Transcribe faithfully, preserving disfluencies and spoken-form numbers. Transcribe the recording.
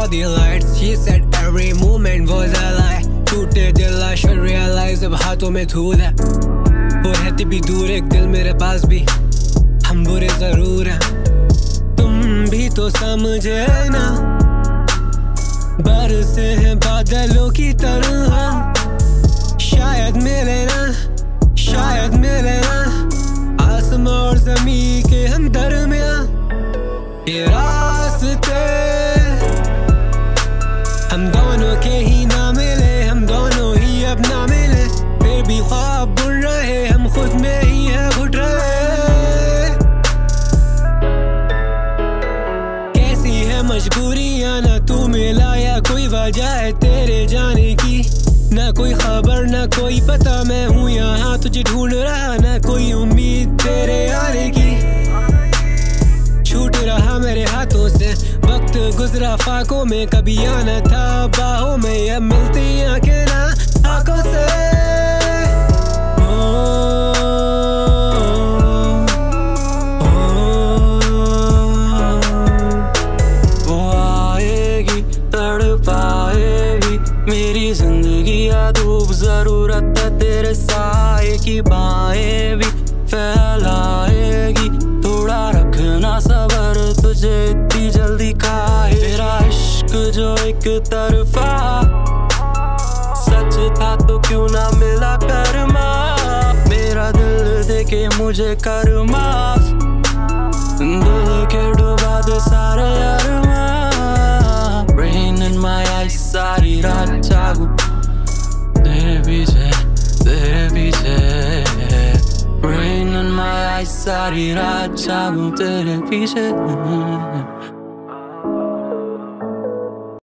saw the lights. She said every moment was a lie. टूटे दिल I should realize अब हाथों में धूल है. वो रहती भी दूर एक दिल मेरे पास भी. हम बुरे जरूर हैं, तुम भी तो समझे ना. बरसे हैं बादलों की तरह. शायद मिले ना, शायद मिले ना. आसमां और ज़मीं के हम दरमियां ये रास्ते हम दोनों के ही ना मिले. हम दोनों ही अब ना मिले. फिर भी ख्वाब बुन रहे, हम खुद में ही है घुट रहे. कैसी है मजबूरियां, ना तू मिला या कोई वजह है तेरे जाने की. ना कोई खबर ना कोई पता, मैं हूँ यहाँ तुझे ढूंढ रहा. ना कोई उम्मीद तेरे आने की. छूट रहा मेरे हाथों से वक्त गुजरा फाकों में. कभी आना था बाहों में, अब मिलती आंखें ना आंखों से. ओ, ओ, वो आएगी तड़पाएगी मेरी जिंदगी. धूप जरूरत है तेरे साए की, बाएं भी फैलाएगी. थोड़ा रखना सबर, तुझे इतनी जल्दी खाए. तेरा इश्क जो एक तरफा सच था तो क्यों ना मिला कर्मा. मेरा दिल देके मुझे कर माफ. दिल के डुबा दे सारे अरमा. Rain in my eyes, सारी रात जागू तेरे पीछे तेरे पीछे. Rain in my eyes, सारी रात जागू तेरे पीछे.